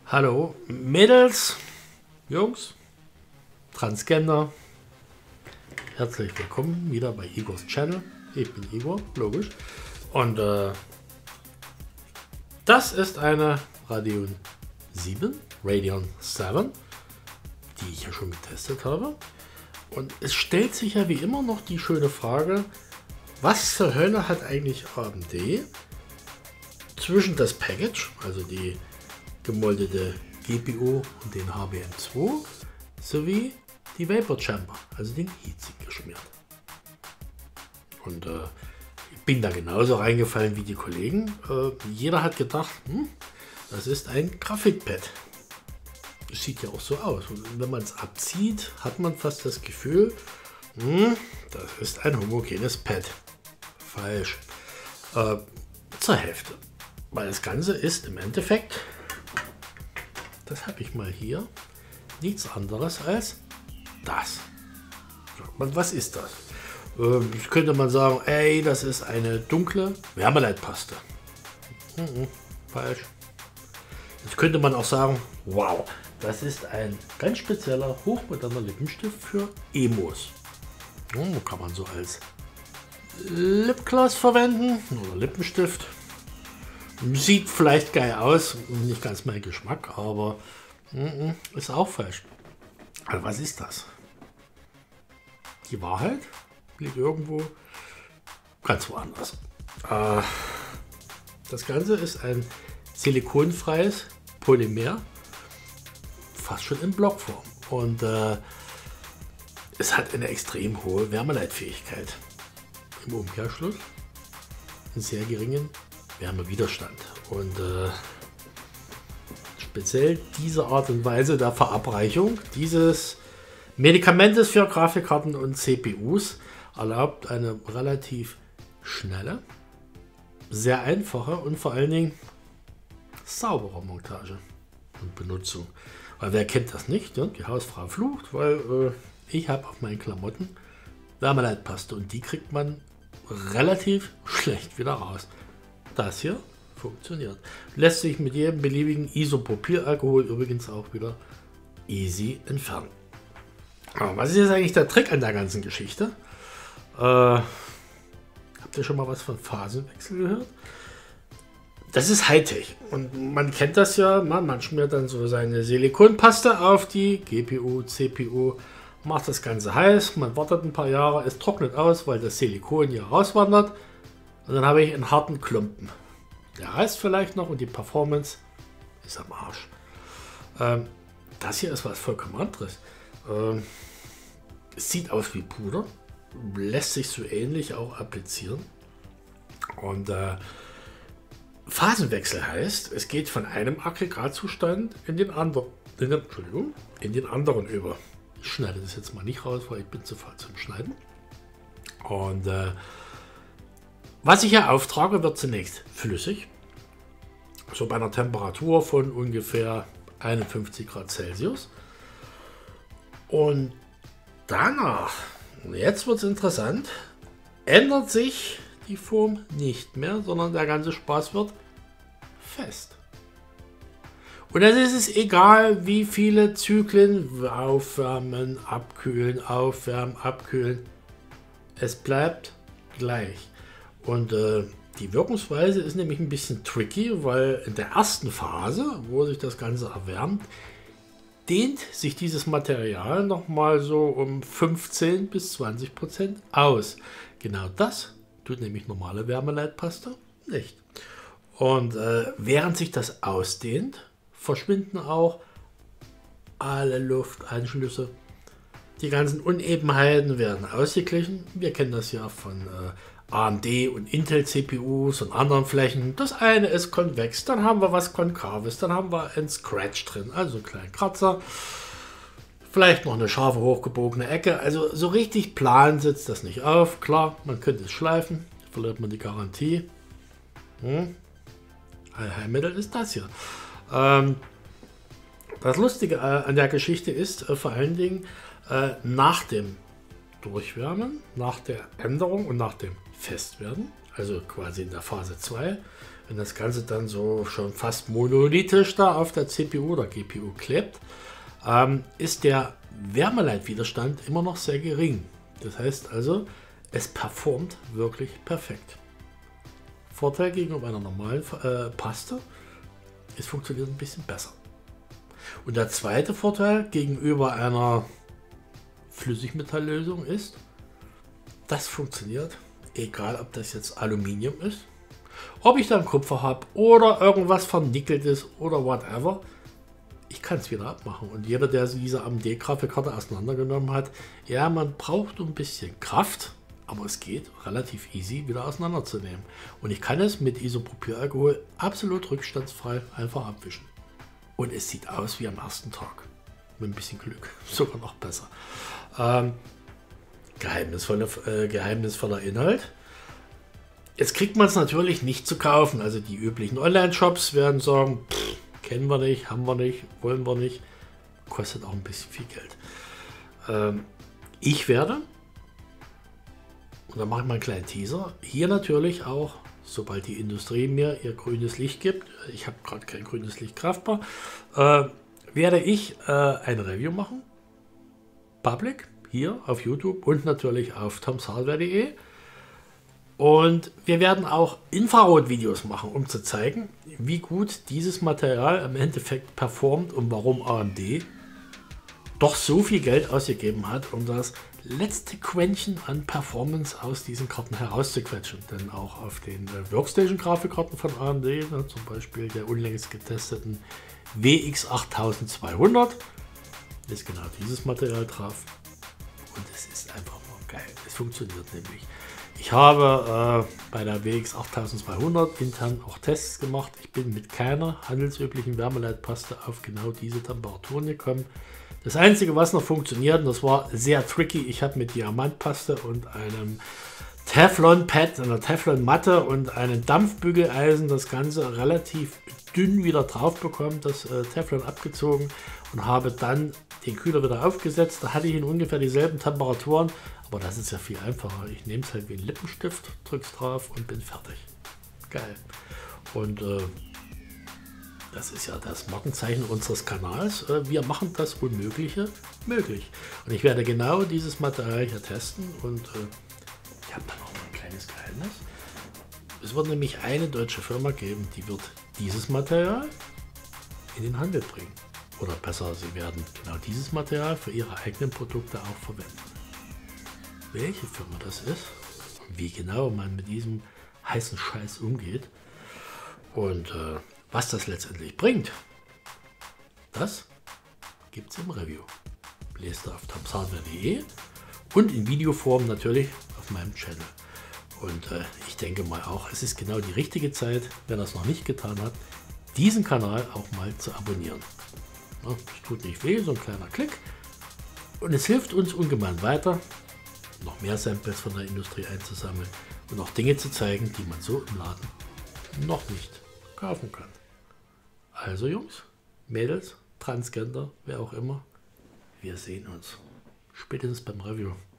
Hallo Mädels, Jungs, Transgender, herzlich willkommen wieder bei Igors Channel. Ich bin Igor, logisch. Und das ist eine Radeon 7, die ich ja schon getestet habe. Und es stellt sich ja wie immer noch die schöne Frage, was zur Hölle hat eigentlich AMD zwischen das Package, also die gemoldete GPU und den HBM2 sowie die Vapor Chamber, also den Heatsink geschmiert. Und ich bin da genauso reingefallen wie die Kollegen. Jeder hat gedacht, das ist ein Grafikpad. Das sieht ja auch so aus. Und wenn man es abzieht, hat man fast das Gefühl, das ist ein homogenes Pad. Falsch. Zur Hälfte. Weil das Ganze ist im Endeffekt, das habe ich mal hier, nichts anderes als das. Was ist das? Jetzt könnte man sagen, ey, das ist eine dunkle Wärmeleitpaste. Falsch. Jetzt könnte man auch sagen, wow, das ist ein ganz spezieller, hochmoderner Lippenstift für Emos. Kann man so als Lipgloss verwenden oder Lippenstift. Sieht vielleicht geil aus, nicht ganz mein Geschmack, aber ist auch falsch. Also was ist das? Die Wahrheit liegt irgendwo ganz woanders. Das Ganze ist ein silikonfreies Polymer, fast schon in Blockform. Und es hat eine extrem hohe Wärmeleitfähigkeit. Im Umkehrschluss einen sehr geringen Wärmewiderstand. Und speziell diese Art und Weise der Verabreichung dieses Medikamentes für Grafikkarten und CPUs erlaubt eine relativ schnelle, sehr einfache und vor allen Dingen saubere Montage und Benutzung. Weil wer kennt das nicht? Ja? Die Hausfrau flucht, weil ich habe auf meinen Klamotten Wärmeleitpaste und die kriegt man relativ schlecht wieder raus. Das hier funktioniert. Lässt sich mit jedem beliebigen Isopropylalkohol übrigens auch wieder easy entfernen. Aber was ist jetzt eigentlich der Trick an der ganzen Geschichte? Habt ihr schon mal was von Phasenwechsel gehört? Das ist Hightech und man kennt das ja, man schmiert dann so seine Silikonpaste auf die GPU, CPU, macht das Ganze heiß, man wartet ein paar Jahre, es trocknet aus, weil das Silikon hier rauswandert. Und dann habe ich einen harten Klumpen. Der reißt vielleicht noch und die Performance ist am Arsch. Das hier ist was vollkommen anderes. Es sieht aus wie Puder, lässt sich so ähnlich auch applizieren. Und Phasenwechsel heißt, es geht von einem Aggregatzustand in den anderen, in den anderen über. Ich schneide das jetzt mal nicht raus, weil ich bin zu faul zum Schneiden. Und was ich hier auftrage, wird zunächst flüssig, so bei einer Temperatur von ungefähr 51 Grad Celsius. Und danach, jetzt wird es interessant, ändert sich die Form nicht mehr, sondern der ganze Spaß wird fest. Und dann ist es egal, wie viele Zyklen, aufwärmen, abkühlen, aufwärmen, abkühlen, es bleibt gleich. Und die Wirkungsweise ist nämlich ein bisschen tricky, weil in der ersten Phase, wo sich das Ganze erwärmt, dehnt sich dieses Material nochmal so um 15 bis 20% aus. Genau das tut nämlich normale Wärmeleitpaste nicht. Und während sich das ausdehnt, verschwinden auch alle Lufteinschlüsse. Die ganzen Unebenheiten werden ausgeglichen. Wir kennen das ja von AMD und Intel CPUs und anderen Flächen. Das eine ist konvex, dann haben wir was Konkaves, dann haben wir ein Scratch drin, also einen kleinen Kratzer. Vielleicht noch eine scharfe, hochgebogene Ecke. Also so richtig plan sitzt das nicht auf. Klar, man könnte es schleifen, verliert man die Garantie. Heilmittel ist das hier. Das Lustige an der Geschichte ist vor allen Dingen nach dem Durchwärmen, nach der Änderung und nach dem Festwerden, also quasi in der Phase 2, wenn das Ganze dann so schon fast monolithisch da auf der CPU oder GPU klebt, ist der Wärmeleitwiderstand immer noch sehr gering. Das heißt also, es performt wirklich perfekt. Vorteil gegenüber einer normalen Paste, es funktioniert ein bisschen besser. Und der zweite Vorteil gegenüber einer Flüssigmetalllösung ist, das funktioniert, egal ob das jetzt Aluminium ist, ob ich dann Kupfer habe oder irgendwas vernickelt ist oder whatever. Ich kann es wieder abmachen. Und jeder, der diese AMD-Grafikkarte auseinandergenommen hat, ja, man braucht ein bisschen Kraft, aber es geht relativ easy wieder auseinanderzunehmen. Und ich kann es mit Isopropylalkohol absolut rückstandsfrei einfach abwischen. Und es sieht aus wie am ersten Tag. Mit ein bisschen Glück. Sogar noch besser. Geheimnisvoller Inhalt. Jetzt kriegt man es natürlich nicht zu kaufen. Also die üblichen Online-Shops werden sagen, pff, kennen wir nicht, haben wir nicht, wollen wir nicht. Kostet auch ein bisschen viel Geld. Ich werde, und dann mache ich mal einen kleinen Teaser, hier natürlich auch, sobald die Industrie mir ihr grünes Licht gibt, ich habe gerade kein grünes Licht greifbar, werde ich ein Review machen. Public, hier auf YouTube und natürlich auf tomshardware.de. Und wir werden auch Infrarot-Videos machen, um zu zeigen, wie gut dieses Material im Endeffekt performt und warum AMD doch so viel Geld ausgegeben hat, um das letzte Quäntchen an Performance aus diesen Karten herauszuquetschen. Denn auch auf den Workstation-Grafikkarten von AMD, zum Beispiel der unlängst getesteten WX 8200, ist genau dieses Material drauf. Und es ist einfach nur geil. Es funktioniert nämlich. Ich habe bei der WX 8200 intern auch Tests gemacht. Ich bin mit keiner handelsüblichen Wärmeleitpaste auf genau diese Temperaturen gekommen. Das Einzige, was noch funktioniert, und das war sehr tricky, ich habe mit Diamantpaste und einem Teflon-Pad, einer Teflon-Matte und einem Dampfbügeleisen das Ganze relativ dünn wieder drauf bekommen, das Teflon abgezogen und habe dann den Kühler wieder aufgesetzt. Da hatte ich in ungefähr dieselben Temperaturen, aber das ist ja viel einfacher. Ich nehme es halt wie ein Lippenstift, drücke es drauf und bin fertig. Geil. Und das ist ja das Markenzeichen unseres Kanals. Wir machen das Unmögliche möglich. Und ich werde genau dieses Material hier testen und ich habe da noch ein kleines Geheimnis. Es wird nämlich eine deutsche Firma geben, die wird dieses Material in den Handel bringen. Oder besser, sie werden genau dieses Material für ihre eigenen Produkte auch verwenden. Welche Firma das ist, wie genau man mit diesem heißen Scheiß umgeht und was das letztendlich bringt, das gibt es im Review. Lest auf tomshardware.de und in Videoform natürlich auf meinem Channel. Und ich denke mal auch, es ist genau die richtige Zeit, wer das noch nicht getan hat, diesen Kanal auch mal zu abonnieren. Es tut nicht weh, so ein kleiner Klick. Und es hilft uns ungemein weiter, noch mehr Samples von der Industrie einzusammeln und auch Dinge zu zeigen, die man so im Laden noch nicht kaufen kann. Also Jungs, Mädels, Transgender, wer auch immer, wir sehen uns spätestens beim Review.